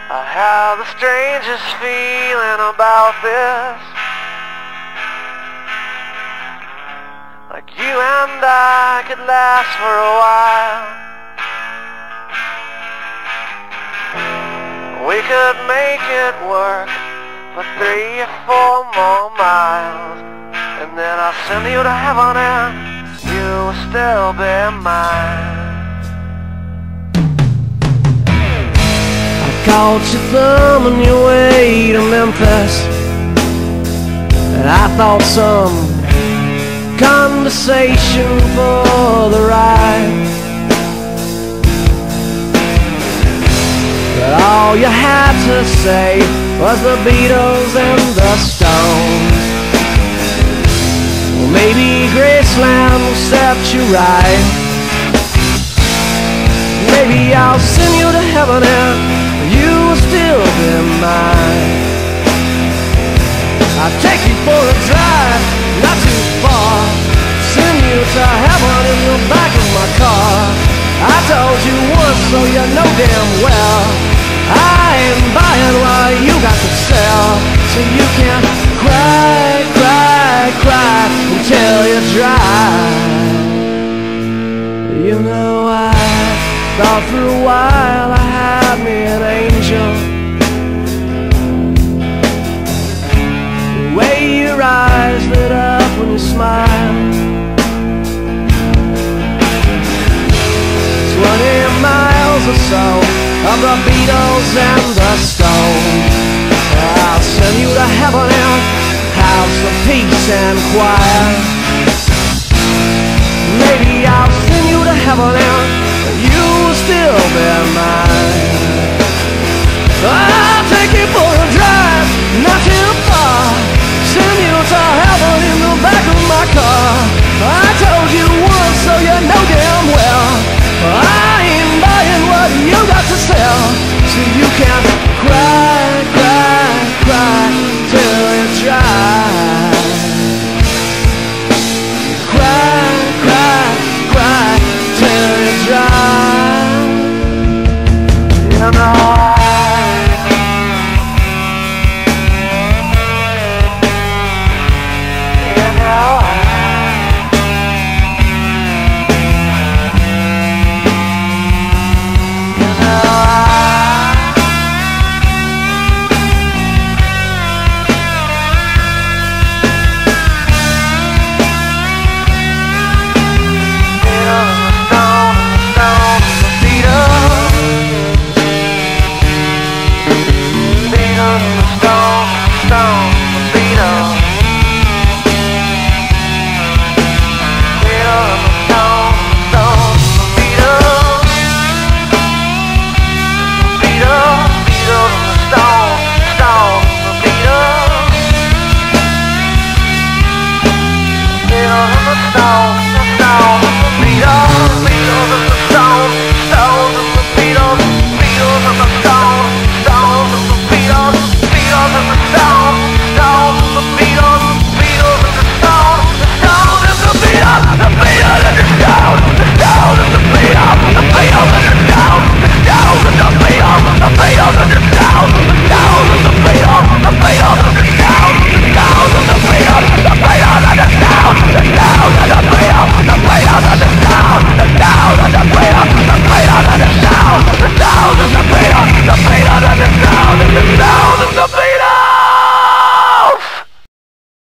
I have the strangest feeling about this, like you and I could last for a while. We could make it work for 3 or 4 more miles, and then I'll send you to heaven and you will still be mine. Caught you thumbing your way to Memphis, and I thought some conversation for the ride, but all you had to say was the Beatles and the Stones. Well, maybe Graceland will set you right. Maybe I'll send you to heaven and you will still be mine. I'll take you for a drive, not too far, send you to heaven in the back of my car. I told you once, so you know damn well I ain't buying what you got to sell. So you can cry, cry, cry until you're dry. You know I thought for a while I had me an angel. The way your eyes lit up when you smiled. 20 miles or so of the Beatles and the Stones. I'll send you to heaven and house of peace and quiet. Maybe I'll send you to heaven and you will still be mine. I'll take you for a drive, not too far, send you to heaven in the back of my car. I told you once, so you know damn well I ain't buying what you got to sell. So you can cry, cry, cry till you dry. Cry, cry, cry till you dry. You know the